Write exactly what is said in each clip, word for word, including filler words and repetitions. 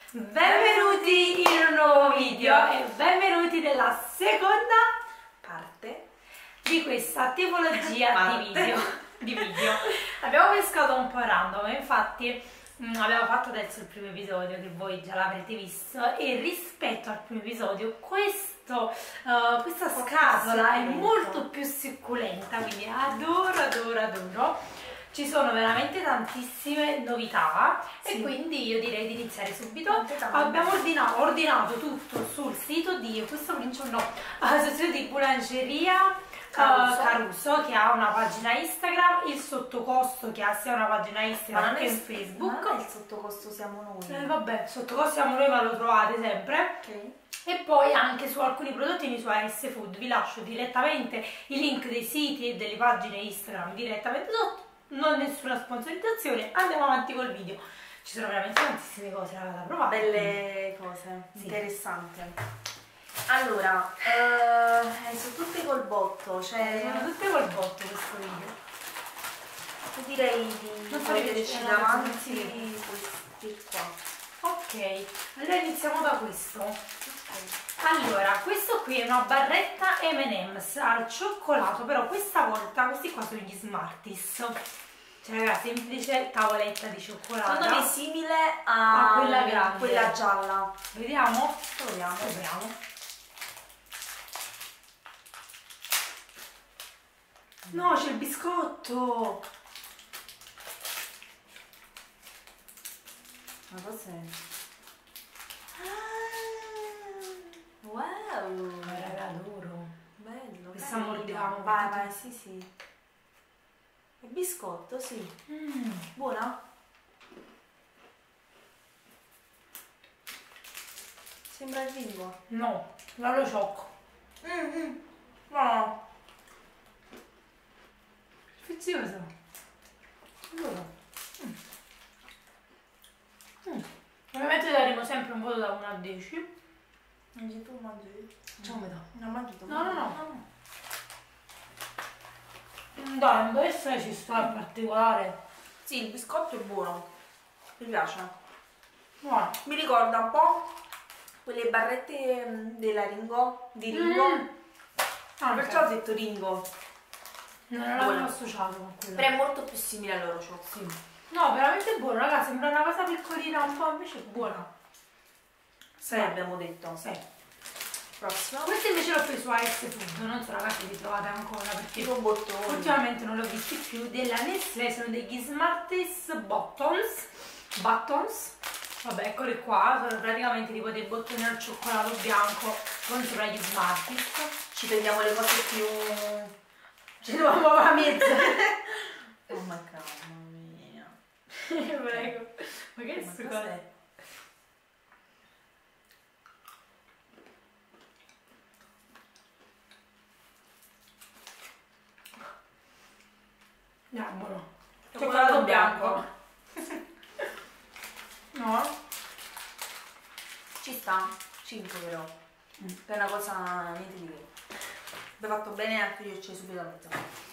Benvenuti in un nuovo video e benvenuti nella seconda parte di questa tipologia di video. di video. Abbiamo pescato un po' random, infatti mh, abbiamo fatto adesso il primo episodio che voi già l'avrete visto e rispetto al primo episodio questo, uh, questa scatola è molto più succulenta, quindi adoro, adoro, adoro. Ci sono veramente tantissime novità sì. E quindi io direi di iniziare subito. Abbiamo ordinato, ordinato tutto sul sito di questo principio no, sul sito di Boulangeria Caruso. Uh, Caruso, che ha una pagina Instagram, il sottocosto che ha sia una pagina Instagram che un Facebook. Ma il sottocosto siamo noi. Eh, vabbè, sottocosto siamo noi, ma lo trovate sempre. Ok. E poi anche su alcuni prodottini su A S Food vi lascio direttamente i link dei siti e delle pagine Instagram direttamente sotto. Non nessuna sponsorizzazione, andiamo avanti col video. Ci sono veramente tantissime cose da provare. Belle cose, sì. Interessanti. Allora, eh, sono tutte col botto, cioè... Sono tutte col botto questo video. Io direi di non vederci davanti questi qua. Ok, allora iniziamo da questo. Okay. Allora, questo qui è una barretta M and M's al cioccolato, però questa volta questi qua sono gli Smarties. Cioè ragazzi, semplice tavoletta di cioccolato. Secondo me è simile a, a quella grande, quella gialla. Vediamo? Proviamo. Proviamo. No, c'è il biscotto! Ma cos'è? Wow! Raga, adoro! Bello! Questa mordiamo. Vai, vai, sì, sì. È biscotto, sì. Mm. Buona? Sembra il Ringo. No, non lo ciocco. Mm -hmm. No. Sfizioso. Allora. Mm. Mm. Ovviamente daremo sempre un voto da uno a dieci. Mangi tu, mangi. Facciamo metà. No, mangi tu. No, no, no. Dai, questo ci sta in particolare. Sì, il biscotto è buono. Mi piace. Buono. Mi ricorda un po' quelle barrette della Ringo, di Ringo. Mm. Ah, perciò ho detto Ringo. Non l'avevo associato con quello. Però è molto più simile a loro ciò. Sì. No, veramente buono, raga, sembra una cosa piccolina un po', invece è buona. sei abbiamo detto. sei. Prossimo. Questo invece l'ho preso a S Food, non so ragazzi li trovate ancora perché ultimamente non l'ho visti più. Della Nestlé sono degli Smarties Buttons. Buttons. Vabbè, eccoli qua, sono praticamente tipo dei bottoni al cioccolato bianco con sopra gli Smarties. Ci prendiamo le cose più... Ci troviamo a mezzo. Oh ma mamma mia. Prego. Ma che è sto cosa? No, buono. Cioccolato bianco. No? Ci sta. cinque però. Mm. È una cosa niente di che. Abbiamo fatto bene anche io ci subito la mezza.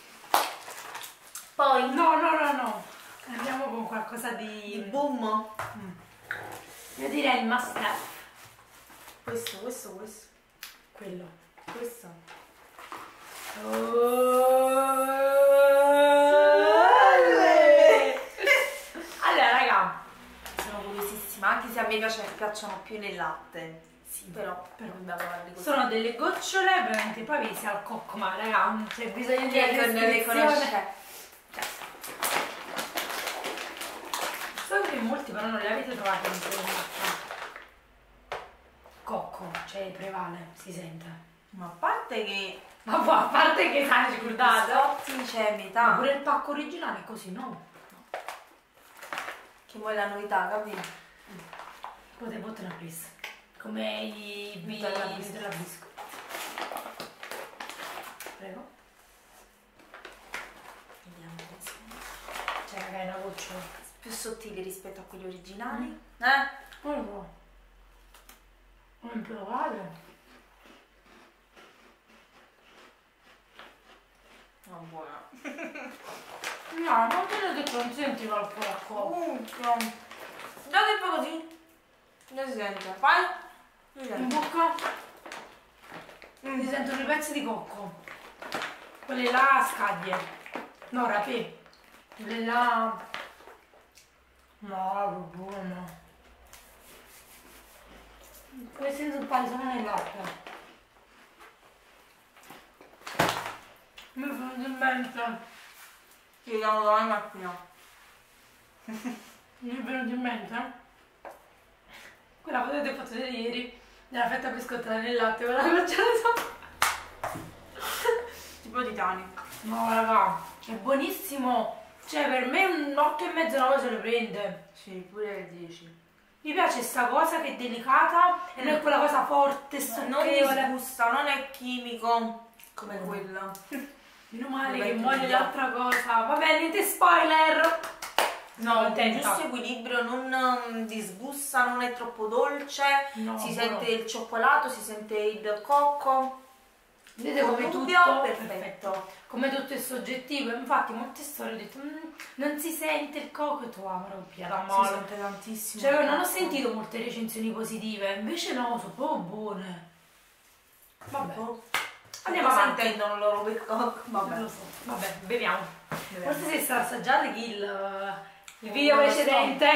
Poi no, no, no, no. Andiamo con qualcosa di... Il boom. Mm. Io direi il must have. Questo, questo, questo. Quello. Questo. Oh. Allora raga, sono curiosissima, anche se a me piace, piacciono più nel latte. Sì, però, però così. Sono delle gocciole veramente pavesi al cocco, ma raga, c'è bisogno di le conoscere. So che molti però non le avete trovate in quella cocco, cioè prevale, si sente. Ma a parte che... Ma poi, a parte che sai ricordato, c'è metà. Ma pure il pacco originale è così, no? No. Che vuoi la novità, capito? Mm. Potete botte una presa. Come i della bisco. Prego. Vediamo come cioè raga, è una gocciola. Più sottile rispetto a quelli originali. Mm. Eh? Non lo so. Non provare. Non buona. No, non te l'ho detto, non senti il porco. Uh, no. Date un po' così. Non si sente. Fai? In bocca mm. si sentono i pezzi di cocco. Quelle là scaglie. No, rapè. Quelle là... No, buono. Questi zuppari sono nel latte. Mi è venuto in mente. Ci vediamo domani mattina. Mi è venuto in mente quella foto che ho fatto vedere ieri della fetta biscottata nel latte con la goccia di sopra. Tipo Titanic. No raga, è buonissimo. Cioè per me un otto e mezzo nove se lo prende. Sì, pure dieci. Mi piace sta cosa che è delicata e non è quella cosa forte, non stucchevole. disgusta, non è chimico come Mm. quella. Meno male Vabbè, che muore tu l'altra cosa. Vabbè, niente spoiler. No, un contenta. giusto equilibrio, non um, disgusta, non è troppo dolce, No, si buono. sente il cioccolato, si sente il cocco. Vedete come tutto Dubbio, perfetto. Come tutto è soggettivo, infatti molte storie ho detto "Mm, non si sente il cocco" e tu ah, via da Si male. sente tantissimo. Cioè non ho sentito molte recensioni positive, invece no, sono proprio buone. Vabbè, Andiamo andiamo a avanti. intendono loro per cocco. Non Vabbè. lo so, vabbè, beviamo. Beviamo. Forse si sta assaggiando il, il video Non lo so. precedente.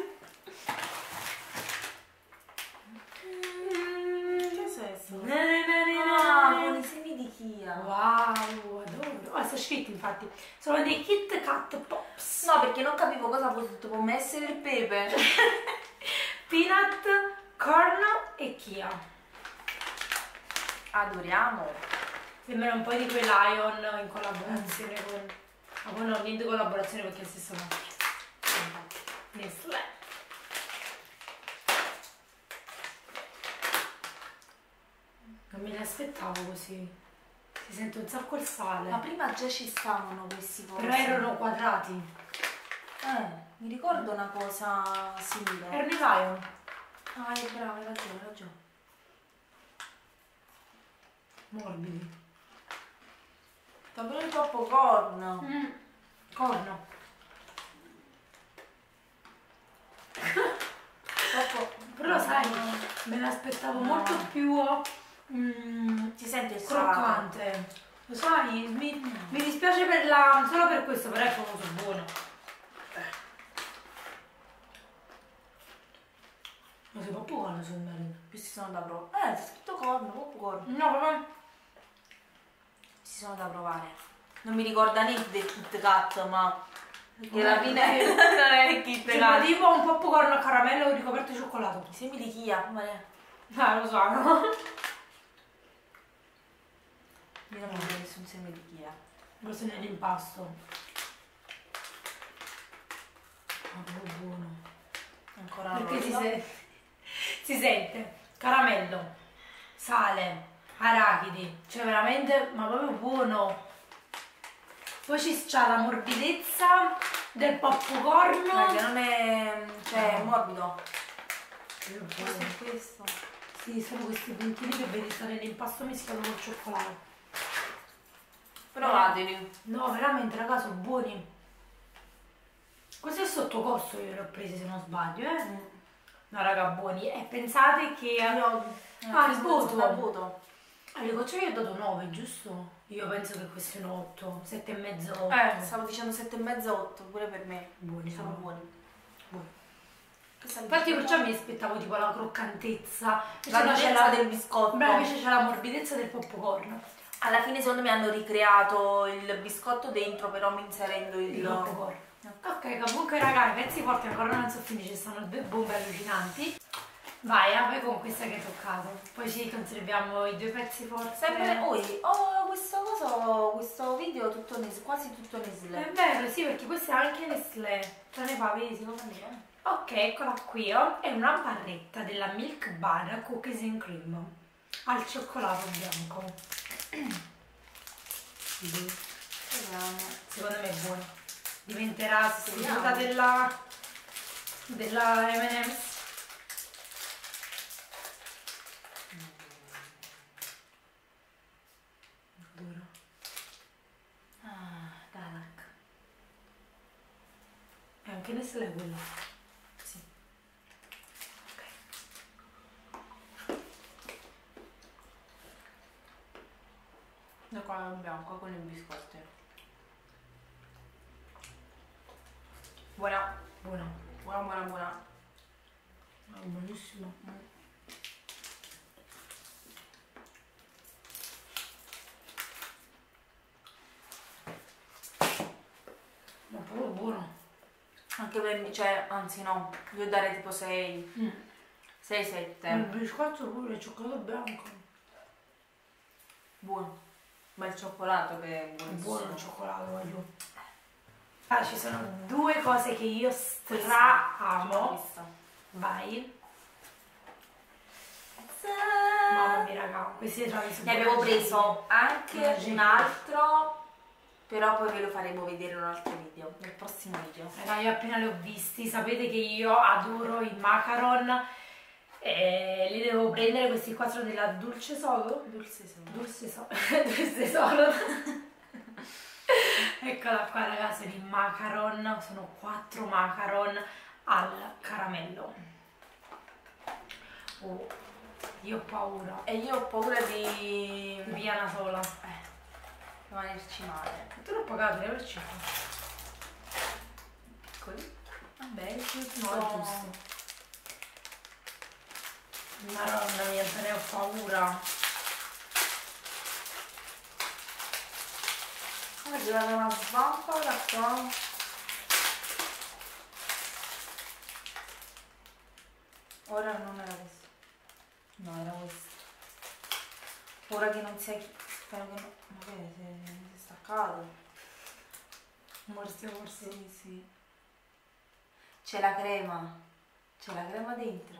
Che senso? Na na na na Ah, na. con i semi di chia. Wow, adoro. Oh, sta scritto infatti. Sono dei Kit Kat Pops. No, perché non capivo cosa poteva essere il pepe. Peanut, corn e chia. Adoriamo. Sembra un po' di quei Lion in collaborazione con... Ma poi no, niente collaborazione perché è il stesso marchio. Nestlé. Non me li aspettavo così. Si sente un sacco il sale. Ma prima già ci stavano questi cosi. Però erano quadrati. Eh, mi ricordo una cosa simile. Erano i Lion. Ah, è brava, hai ragione, hai ragione. Morbidi. Davvero il popcorn. Mm. Corno. Troppo... Però sai, me l'aspettavo No. molto più mm, Si sente il salato. croccante. Lo sai, mi, mi dispiace per la, solo per questo, però è famoso buono. Ma sei proprio buono sul marino. Questi sono da provare. Eh, c'è scritto corno, popcorn. No, però Questi sono da provare. Non mi ricorda niente del Kit Kat, ma... Che alla Eh, fine eh. non è il Kit sembra Kat. tipo un popcorn a caramello ricoperto di cioccolato. I semi di chia, vale. Ah, lo so, no? Io non vedo nessun seme di chia. Questo è nell'impasto. Ma proprio buono. Ancora non Perché lo si, so. se- si sente caramello, sale, arachidi, cioè veramente, ma proprio buono. Poi ci c'ha la morbidezza del popcorn. Perché non è... cioè, è No. morbido. Proprio Questo buono. è questo. Sì, sono questi puntini che vedi stare nell'impasto mischiato col cioccolato. Provateli. No, veramente, raga, sono buoni. Questo è sotto costo, io li ho presi se non sbaglio, eh? No, raga, buoni. E pensate che... Io... Ah, il voto. dal voto. Alle gocciole io ho dato nove, giusto? Io penso che questi siano otto, sette e mezzo, otto. Eh, stavo dicendo sette e mezzo, otto, pure per me. Buoni, Sono sono buoni. buoni. Questa Infatti perciò mi aspettavo tipo la croccantezza. la Invece no, c'è durezza del biscotto. Beh, invece c'è la morbidezza del popcorn. Alla fine secondo me hanno ricreato il biscotto dentro, però inserendo il... Il popcorn. Ok, comunque raga, i pezzi forti ancora non sono finiti, ci stanno due bombe allucinanti. Vai, ah, vai con questa che hai toccato. Poi ci conserviamo i due pezzi forti. Sempre, oi, oh, questo coso, questo video tutto Nestlé, quasi tutto Nestlé. È vero, sì, perché questo è anche Nestlé. Te ne fa, vedi, si può vedere. Ok, eccola qui, oh. È una barretta della Milk Bar Cookies and Cream al cioccolato bianco. Secondo me è buono. Diventerà sostituta della della M and M's. Duro. Ah, Galak. È anche Nestlé quello. Sì. Ok. E qua è bianco con i biscotti. Buona. Buona. Buona, buona, buona. Ah, buonissimo. Mm. Ma proprio buono. Anche per me, cioè, anzi no, devo dare tipo sei. Mm. sei sette. Il biscotto pure, il cioccolato bianco. Buono. Ma il cioccolato che è È buonissimo. buono il cioccolato, voglio. Ah, ci sono due cose che io stra amo. Vai. Mamma mia raga, questi travi sono Ne avevo preso anche Buonissimi. un altro, però poi ve lo faremo vedere in un altro video, nel prossimo video. Raga, io appena li ho visti, sapete che io adoro i macaron e li devo prendere, questi qua sono della Dolce Solo. Dolce solo. Dolce Solo. Dolce Solo. Eccola qua ragazzi, i macaron, sono quattro macaron al caramello. Oh, io ho paura. E io ho paura di... Di piana sola. Eh, rimanerci male. Tu l'ho pagato, devi averci Piccoli? Vabbè, giusto. No, è giusto. Madonna mia, se ne ho paura. È arrivata una svampa da qua. Ora non era questo. No, era questo. Ora che non si è... Spero che non... Ma che è? Si è, si è staccato. Morsi, morsi. Sì, sì. C'è la crema. C'è la crema dentro.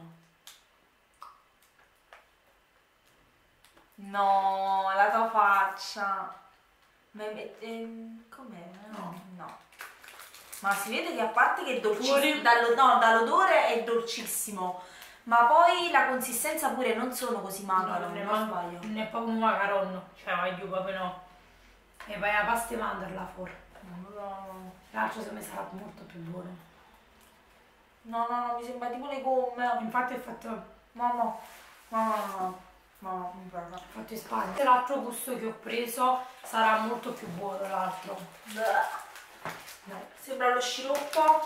No, la tua faccia. Ma è- ehm, com'è? No, no. Ma si vede che a parte che è dolcissimo, Fuori. dallo- no, dall'odore è dolcissimo, ma poi la consistenza pure non sono così macaro, non non, ne non ma- sbaglio. non è proprio un macaron, cioè voglio proprio no. E vai a pasta e mandorla fuori. No, L'altro secondo me sarà molto più buono. no, no, no, mi sembra tipo le gomme. Infatti è fatto, Mamma, no, no, no, no, mi piace. fatto in Spagna. L'altro gusto che ho preso sarà molto più buono l'altro. Bleh. No, Sembra lo sciroppo.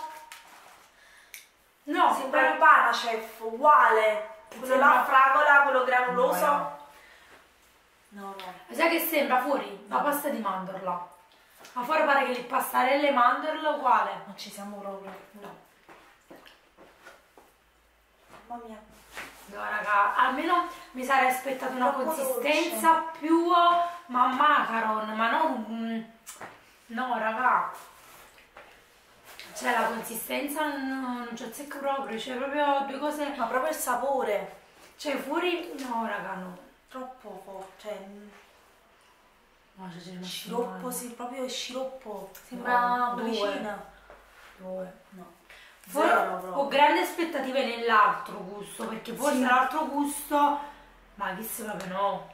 no Sembra il Panacef, uguale. Quello Sembra- là, fragola, quello granuloso. No, No, no. sai che sembra fuori? La pasta di mandorla. Ma fuori pare che le pastarelle e mandorla uguale. Non ci siamo proprio. No. Mamma mia. No raga, almeno mi sarei aspettato una Troppo consistenza più ma macaron, ma non un- no raga. Cioè la consistenza non, non c'è zecca proprio, cioè proprio due cose. Ma proprio il sapore. Cioè fuori. No raga no. Troppo forte. Cioè, No, c'è il sciroppo, sì, proprio sciroppo. Sembra No, bollicina. Due. No. Fuori Zero ho proprio. grandi aspettative nell'altro gusto, perché forse Sì. l'altro gusto. Ma che se proprio no.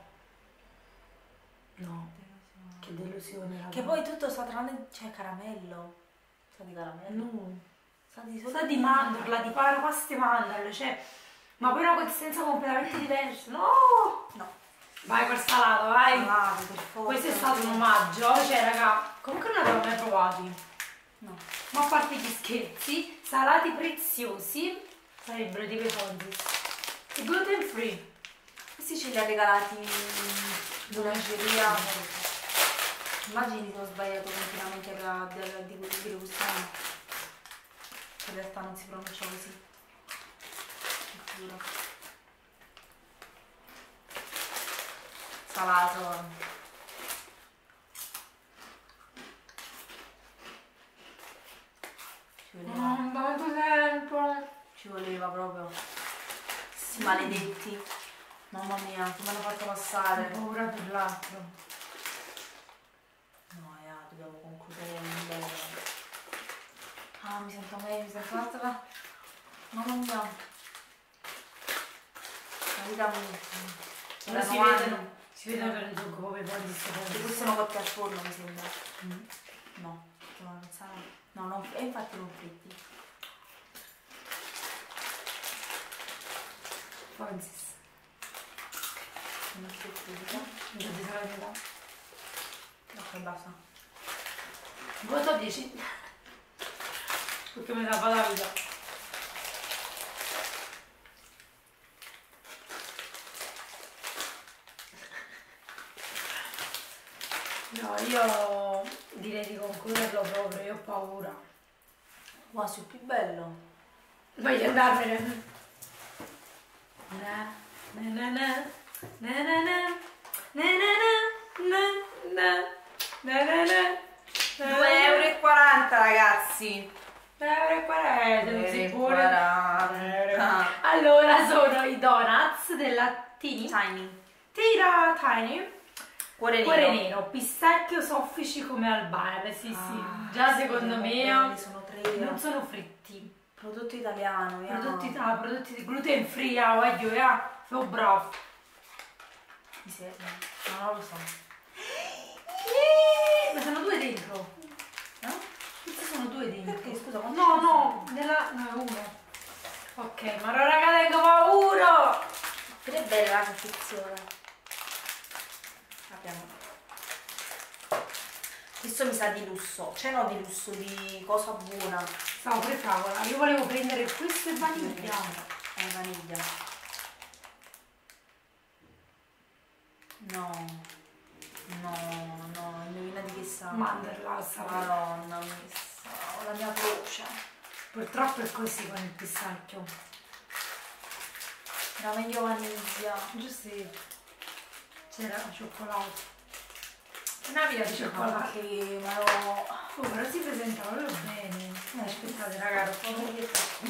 No. Che delusione raga. Che poi tutto sa tranne... Cioè, caramello. Sa di caramello. No. Sa di Sa di mandorla, di pa- pasta e mandorle, cioè, ma poi una consistenza completamente diversa. No! No. Vai col salato, vai! Salato, per forza. Questo è stato un omaggio, cioè raga, comunque non l'avevo mai provati. No. Ma a parte gli scherzi, salati preziosi sarebbero tipo i Fonzis. E gluten free. Questi ce li ha regalati in boulangeria. Immagini se ho sbagliato continuamente la, della, di quelli di Lusano. In realtà non si pronuncia così. Giuro. Salato. Ci voleva. Non tanto tempo. Ci voleva proprio. Questi maledetti. Mamma mia, come hanno fatto Ho passare. paura per l'altro. No, ja, dobbiamo concludere in bene. Ah, mi sento meglio, mi sento un'altra. Mamma mia. La vita mi... Ora si Erano vedono, anni. si vedono che ne tolgo proprio i Fonzis. Che questi sono cotti al forno, mi sembra. Mm. No, che non sanno. No, non, e infatti non fritti. Fonzis. Non fritti, no? Mi dite la verità. Ok, basta. Voto dieci. Perché mi salva la vita. No, io direi di concluderlo proprio, io ho paura. Quasi il più bello. Voglio andarmene. Na, na, na, na, na, na, na, na, na, na, na, na, na. due euro e quaranta ragazzi. due euro e quaranta, non si può. quaranta. Allora sono i donuts della Tini. Tiny. Tira Tiny. Cuore nero. Cuore nero, pistacchio soffici come albane, sì Ah, sì, già secondo me belli, sono tre. non sono fritti. Prodotto italiano, yeah. Prodotti, ah, prodotti di gluten free, ah, voglio, ah, sono bravo. Miseria. No, non lo so. Ma sono due dentro. Eh? Questi sono due dentro. Perché, scusa, quanti No, ce ne no, nella... no, è uno. Ok, ma raga, tengo paura. Però è bella la confezione. Abbiamo. Questo mi sa di lusso, cioè no di lusso, di cosa buona. Stavo per favola, io volevo prendere questo e vaniglia. È vaniglia. No, no, no, indovinati che sa. Manderlas. Madonna mia, sa, la mia croce. Purtroppo è così con il pistacchio. Era meglio vaniglia. Giusto. C'era la cioccolato. Una vita di cioccolato. Che ma no. Oh, però si presentava proprio bene. Eh, aspettate raga, lo Come faccio. che fa?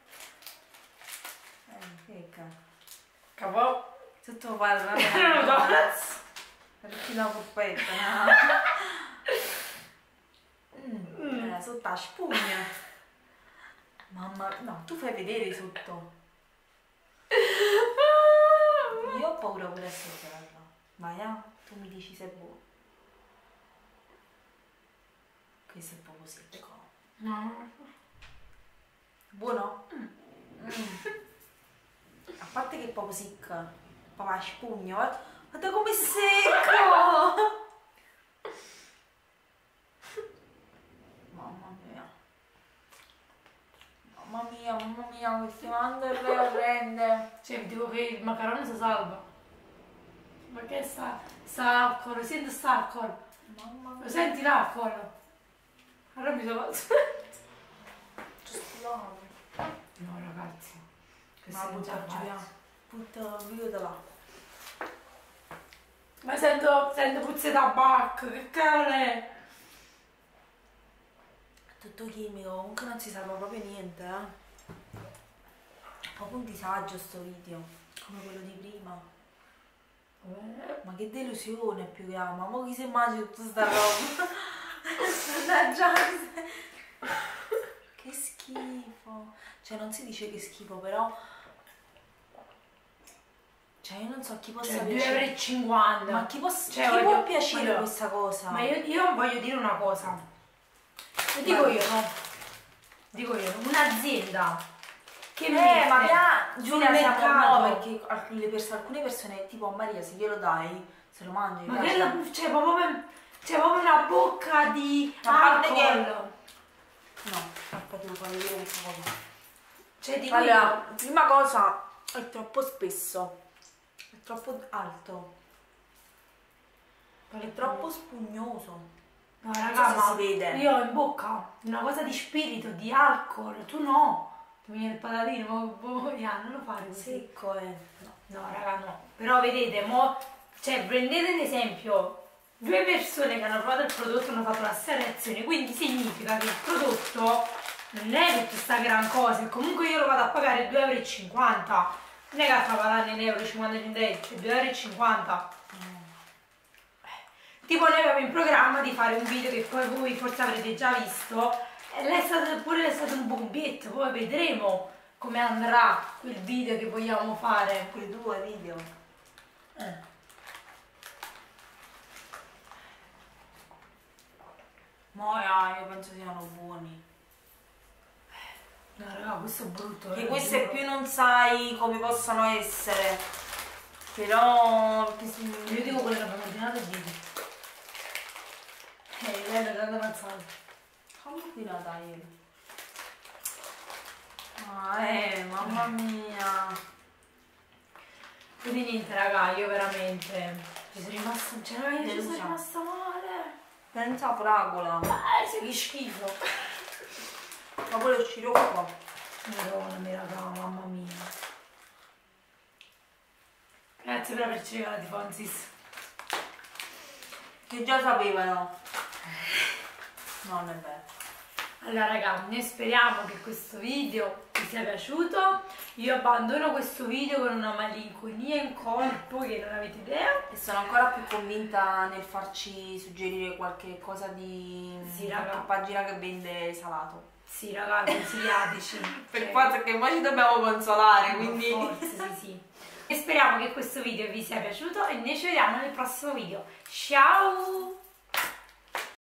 Eh, che cazzo. Capo. Tutto parla. Non lo so. Perché una puppetta, no? Mm. Eh, sotto la spugna. Mamma, no, tu fai vedere sotto. Io ho paura per assaggiarla. Vai, ah, tu mi dici se è buono. Questo è proprio secco. No. Buono? Mm. Mm. A parte che è proprio secca. Proprio la spugna, guarda, guarda com'è secco! Mamma mia. Mamma mia, mamma mia, questi mandorle orrende. Cioè, dico che il macarone si salva. Ma che sta? Sta alcol, senti sta alcol. Mamma mia. Lo senti l'alcol? Allora mi sono... Giusto. No ragazzi. Ma butta giù, butta via da là. Ma sento, sento puzze tabacco, che cavolo è? Tutto chimico, comunque non si salva proprio niente, eh. Proprio un disagio sto video, come quello di prima. Eh. Ma che delusione più che ama, ma chi si immagina tutta sta roba? Mannaggia, che schifo. Cioè non si dice che schifo, però... Cioè io non so chi possa Cioè, piacere. due euro e cinquanta. Ma chi, possa, Cioè, chi voglio- può piacere voglio- questa cosa? Ma io, io voglio dire una cosa. Lo dico Vai. io, no? Dico io, un'azienda che Eh, mette ma Pia, sul Giulia siamo mercato- no, perché alcune persone, alcune persone, tipo a Maria, se glielo dai, se lo mangi. Ma che la, c'è proprio, c'è proprio una bocca di A parte che- alcol. No, aspetta, devo fare vedere questa cosa. Cioè, dico Allora, prima cosa, è troppo spesso, è troppo alto, io... è troppo spugnoso. No, Non raga, so se ma si vede. io ho in bocca una cosa di spirito, di alcol, tu no. Tu mi viene il patatino, ma boh, yeah, non lo fare così. Secco, eh. No. No, raga, no. Però vedete, mo, cioè, prendete un esempio, due persone che hanno provato il prodotto hanno fatto la stessa reazione, quindi significa che il prodotto non è tutta questa gran cosa, e comunque io lo vado a pagare due euro e cinquanta, non è che fa pagare un euro e cinquanta centesimi, cioè due euro e cinquanta. Tipo noi avevamo in programma di fare un video che poi voi forse avrete già visto, e lei è stato, pure è stato un bombietto, poi vedremo come andrà quel video che vogliamo fare. Quei due video. Eh. Ma io penso siano buoni. No raga, questo è brutto. Che eh, queste giuro. più non sai come possono essere. Però... Io dico quello che abbiamo ordinato e vedi. Eh, lei è grande mazzata. Come qui la dai? Ah, eh, mamma mia. Quindi niente raga, io veramente ci sono rimasta, cioè raga, io ci sono rimasta male. Senza fragola. Eh, sei che schifo. Ma quello è sciroppo. Madonna mia raga, mamma mia. Grazie per averci regalato i Fonzis. Che già sapevano. No, non è vero. Allora raga, noi speriamo che questo video vi sia piaciuto. Io abbandono questo video con una malinconia in corpo che non avete idea. E sono ancora più convinta nel farci suggerire qualche cosa di Sì, qualche raga. pagina che vende salato. Sì raga, consigliateci. Per Cioè, forza che poi ci dobbiamo consolare, quindi... Forza, sì sì. E speriamo che questo video vi sia piaciuto e noi ci vediamo nel prossimo video. Ciao!